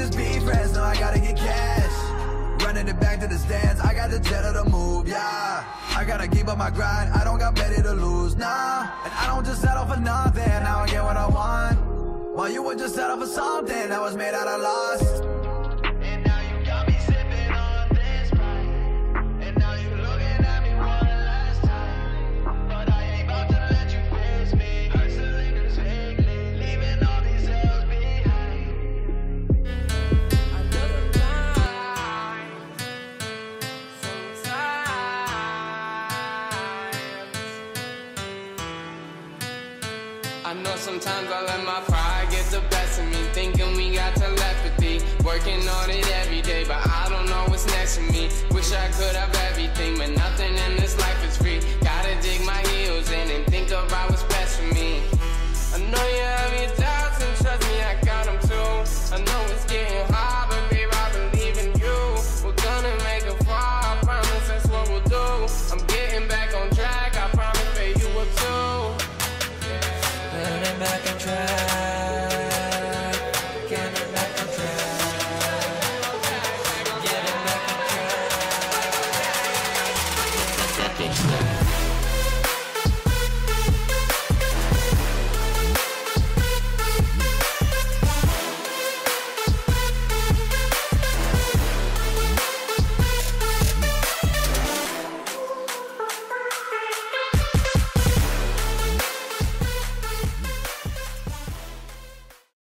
just be friends, no, I gotta get cash. Running it back to the stands, I got the cheddar to move, yeah. I gotta keep up my grind, I don't got plenty to lose, nah. And I don't just settle for nothing, now I get what I want. While you would just settle for something that was made out of loss. And now you got me sipping on this pride. And now you looking at me one last time. But I ain't about to let you face me. Hustling and vaguely, leaving all these hills behind. Another line, sometimes I know sometimes I let my pride get the best of me, thinking we got telepathy, working on it every day, but I don't know what's next to me. Wish I could have everything, but nothing in this